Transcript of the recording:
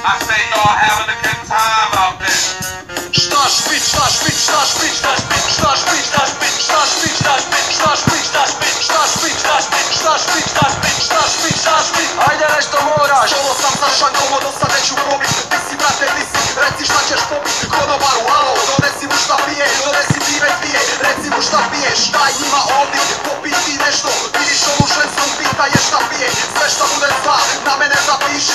I say y'all having a good time out there. Šta špić, šta špić, šta špić, šta špić, šta špić, šta špić, šta špić, šta špić, šta špić, šta špić, šta špić, šta špić, šta špić, šta špić, šta špić, šta špić. Ajde nešto moraš. Solo sam sa šankom, od osad neću probit. Ti si brate, ti si, reci šta ćeš popit. Konobaru, alo, donesi mu šta pije, donesi pive dvije. Reci mu šta piješ, daj njima ovdje, popij ti nešto. Vidiš ovu žensku, pita je šta pije. Sve šta bude zla, na mene zapiši.